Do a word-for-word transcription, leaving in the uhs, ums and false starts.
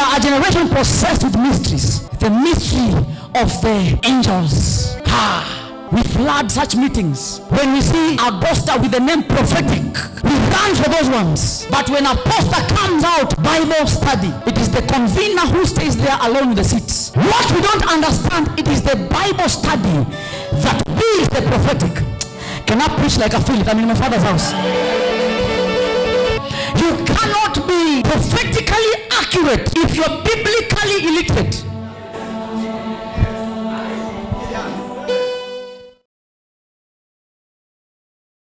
are a generation possessed with mysteries. The mystery of the angels. Ah. We flood such meetings. When we see a poster with the name prophetic, we run for those ones. But when a poster comes out, Bible study, it is the convener who stays there alone with the seats. What we don't understand, it is the Bible study that builds the prophetic. Can I preach like a fool? I'm in my father's house. You cannot be prophetically accurate if you're biblically illiterate.